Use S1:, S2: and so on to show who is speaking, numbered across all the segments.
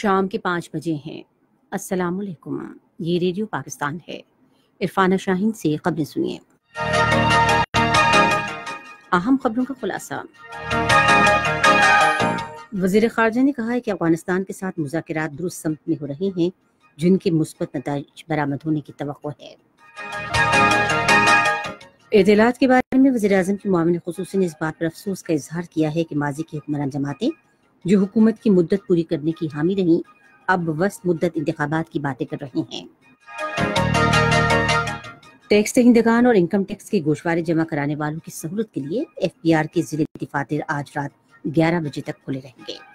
S1: شام کے 5 بجے ہیں۔ السلام علیکم، یہ ریڈیو پاکستان ہے۔ عرفانہ شاہین سے خبریں سنیے۔ اہم خبروں کا خلاصہ۔ وزیر خارجہ نے کہا ہے کہ افغانستان کے ساتھ مذاکرات درست سمت میں ہو رہے ہیں، جن کے مثبت نتائج برآمد ہونے کی توقع ہے۔ اطلاعات کے بارے میں وزیر اعظم کی معاون خصوصی نے اس بات پر افسوس کا اظہار کیا ہے کہ ماضی کی حکمران جماعتیں جو حکومت کی مدت پوری کرنے کی حامی رہیں، اب وسط مدت انتخابات کی باتیں کر رہی ہیں۔ ٹیکس دہندگان اور انکم ٹیکس کے گوشوارے جمع کرانے والوں کی سہولت کے لیے ایف پی آر کے ضلع دفاتر آج رات 11 بجے تک کھلے رہیں گے۔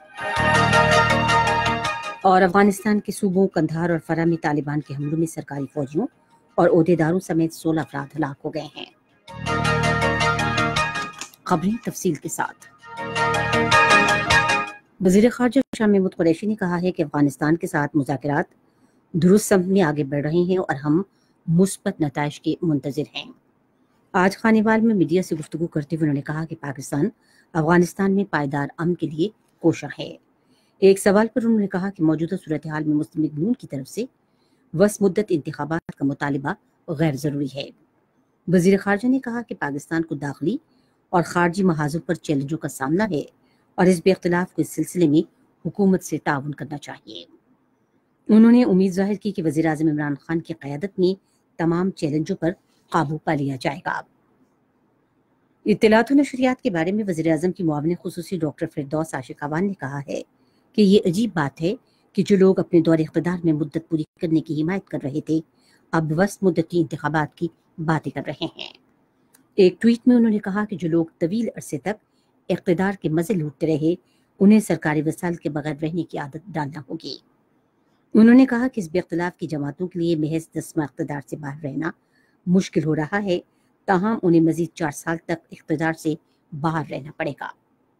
S1: اور افغانستان کے صوبوں قندھار اور فرا میں طالبان کے حملوں میں سرکاری فوجیوں اور عہدیداروں سمیت 16 افراد ہلاک ہو گئے ہیں۔ خبریں تفصیل کے ساتھ۔ وزیر خارجہ شاہ محمود قریشی نے کہا ہے کہ افغانستان کے ساتھ مذاکرات درست سمت میں آگے بڑھ رہے ہیں اور ہم مثبت نتائج کے منتظر ہیں۔ آج خانیوال میں میڈیا سے گفتگو کرتے ہوئے انہوں نے کہا کہ پاکستان افغانستان میں پائیدار امن کے لیے کوشاں ہے۔ ایک سوال پر انہوں نے کہا کہ موجودہ صورتحال میں مسلم لیگ نون کی طرف سے وسط مدت انتخابات کا مطالبہ غیر ضروری ہے۔ وزیر خارجہ نے کہا کہ پاکستان کو داخلی اور خارجی محاذوں پر چیلنجوں کا سامنا ہے اور حزب اختلاف کو اس سلسلے میں حکومت سے تعاون کرنا چاہیے۔ انہوں نے امید ظاہر کی کہ وزیر اعظم عمران خان کی قیادت میں تمام چیلنجوں پر قابو پا لیا جائے گا۔ اطلاعات و نشریات کے بارے میں وزیر اعظم کی معاون خصوصی ڈاکٹر فردوس عاشق اعوان نے کہا ہے کہ یہ عجیب بات ہے کہ جو لوگ اپنے دور اقتدار میں مدت پوری کرنے کی حمایت کر رہے تھے، اب وسط مدتی انتخابات کی باتیں کر رہے ہیں۔ ایک ٹویٹ میں انہوں نے کہا کہ جو لوگ طویل عرصے تک اقتدار کے مزے لوٹتے رہے، انہیں سرکاری وسائل کے بغیر رہنے کی عادت ڈالنا ہوگی۔ انہوں نے کہا کہ حزب اختلاف کی جماعتوں کے لیے محض 10 ماہ اقتدار سے باہر رہنا مشکل ہو رہا ہے، تاہم انہیں مزید 4 سال تک اقتدار سے باہر رہنا پڑے گا۔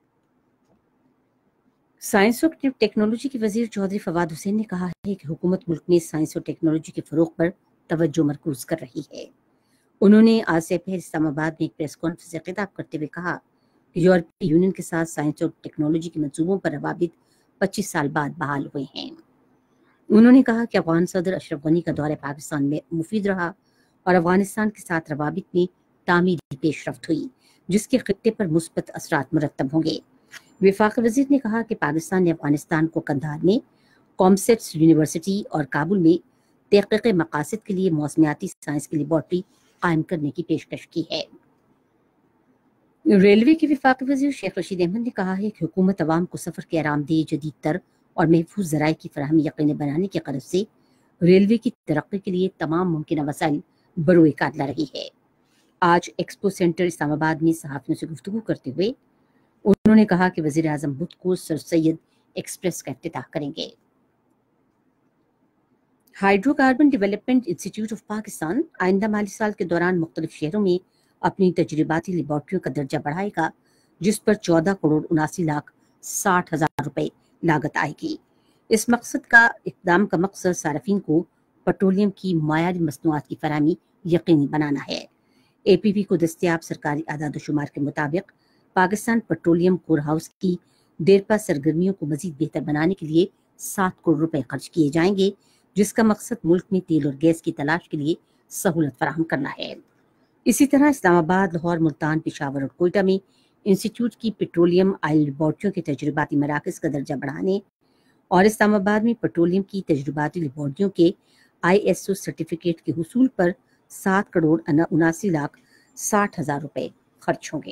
S1: سائنس اور ٹیکنالوجی کے وزیر چودھری فواد حسین نے کہا ہے کہ حکومت ملک میں سائنس اور ٹیکنالوجی کے فروغ پر توجہ مرکوز کر رہی ہے۔ انہوں نے آج سے پہلے اسلام آباد میں ایک پریس کانفرنس سے خطاب کرتے ہوئے کہا کہ یورپی یونین کے ساتھ سائنس اور ٹیکنالوجی کے منصوبوں پر روابط 25 سال بعد بحال ہوئے ہیں۔ انہوں نے کہا کہ افغان صدر اشرف غنی کا دورہ پاکستان میں مفید رہا اور افغانستان کے ساتھ روابط میں تعمیری پیش رفت ہوئی، جس کے خطے پر مثبت اثرات مرتب ہوں گے۔ وفاقی وزیر نے کہا کہ پاکستان نے افغانستان کو قندھار میں کامسیٹس یونیورسٹی اور کابل میں تحقیق مقاصد کے لیے موسمیاتی سائنس کی لیبارٹری قائم کرنے کی پیشکش کی ہے۔ ریلوے کے وفاقی وزیر شیخ رشید احمد نے کہا ہے کہ حکومت عوام کو سفر کے آرام دہ، جدید تر اور محفوظ ذرائع کی فراہمی یقینی بنانے کی غرض سے ریلوے کی ترقی کے لیے تمام ممکنہ وسائل بروئے کار لا رہی ہے۔ آج ایکسپو سینٹر اسلام آباد میں صحافیوں سے گفتگو کرتے ہوئے انہوں نے کہا کہ وزیر اعظم بدھ کو سر سید ایکسپریس کا افتتاح کریں گے۔ ہائیڈرو کاربن ڈیولپمنٹ انسٹی ٹیوٹ آف پاکستان آئندہ مالی سال کے دوران مختلف شہروں میں اپنی تجرباتی لیبارٹریوں کا درجہ بڑھائے گا، جس پر 14,79,60,000 روپے لاگت آئے گی۔ اس اقدام کا مقصد صارفین کو پیٹرولیم کی معیاری مصنوعات کی فراہمی یقینی بنانا ہے۔ اے پی پی کو دستیاب سرکاری اعداد و شمار کے مطابق پاکستان پیٹرولیم کور ہاؤس کی دیرپا سرگرمیوں کو مزید بہتر بنانے کے لیے 7 کروڑ روپے خرچ کیے جائیں گے، جس کا مقصد ملک میں تیل اور گیس کی تلاش کے لیے سہولت فراہم کرنا ہے۔ اسی طرح اسلام آباد، لاہور، ملتان، پشاور اور کوئٹہ میں انسٹی ٹیوٹ کی پیٹرولیم آئل لیبارٹریوں کے تجرباتی مراکز کا درجہ بڑھانے اور اسلام آباد میں پیٹرولیم کی تجرباتی لیبارٹریوں کے ISO سرٹیفکیٹ کے حصول پر 7,79,60,000 روپے خرچ ہوں گے۔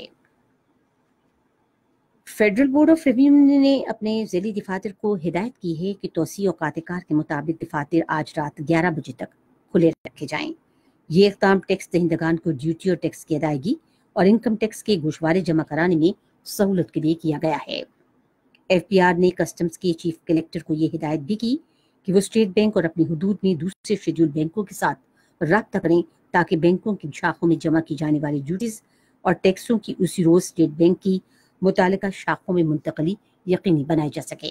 S1: فیڈرل بورڈ آف ریونیو نے اپنے ذیلی دفاتر کو ہدایت کی ہے کہ توسیع اوقات کار کے مطابق دفاتر آج رات 11 بجے تک کھلے رکھے جائیں۔ یہ اقدام ٹیکس دہندگان کو ڈیوٹی اور ٹیکس کی ادائیگی اور انکم ٹیکس کے گوشوارے جمع کرانے میں سہولت کے لیے کیا گیا ہے۔ ایف پی آر نے کسٹمز کے چیف کلیکٹر کو یہ ہدایت بھی کی کہ وہ اسٹیٹ بینک اور اپنی حدود میں دوسرے شیڈول بینکوں کے ساتھ رابطہ کریں تاکہ بینکوں کی شاخوں میں جمع کی جانے والی ڈیوٹیز اور ٹیکسوں کی اسی روز اسٹیٹ بینک کی متعلقہ شاخوں میں منتقلی یقینی بنائی جا سکے۔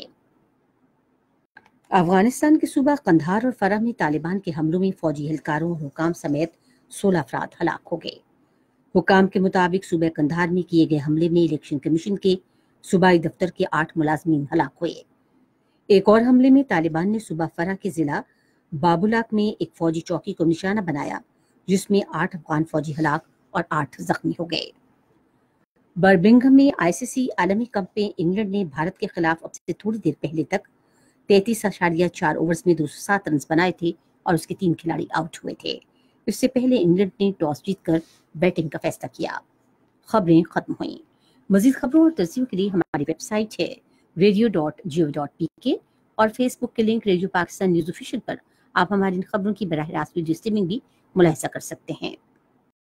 S1: افغانستان کے صوبہ قندھار اور فرا میں طالبان کے حملوں میں فوجی اہلکاروں اور حکام سمیت 16 افراد ہلاک ہو گئے۔ حکام کے مطابق صوبہ قندھار میں کیے گئے حملے میں الیکشن کمیشن کے صوبائی دفتر کے 8 ملازمین ہلاک ہوئے۔ ایک اور حملے میں طالبان نے صوبہ فرا کے ضلع بابولاک میں ایک فوجی چوکی کو نشانہ بنایا جس میں 8 افغان فوجی ہلاک اور 8 زخمی ہو گئے۔ برمنگھم میں ICC عالمی کپ میں انگلینڈ نے بھارت کے خلاف اب سے تھوڑی دیر پہلے تک 33.4 اوورز میں 207 رنز بنائے تھے اور اس کے 3 کھلاڑی آؤٹ ہوئے تھے۔ اس سے پہلے انگلینڈ نے ٹاس جیت کر بیٹنگ کا فیصلہ کیا۔ خبریں ختم ہوئیں۔ مزید خبروں اور تجزیوں کے لیے ہماری ویب سائٹ ہے radio.geo.pk اور فیس بک کے link radio Pakistan news official پر آپ ہماری ان خبروں کی براہ راست ویڈیو اسٹریمنگ بھی ملاحظہ کر سکتے ہیں۔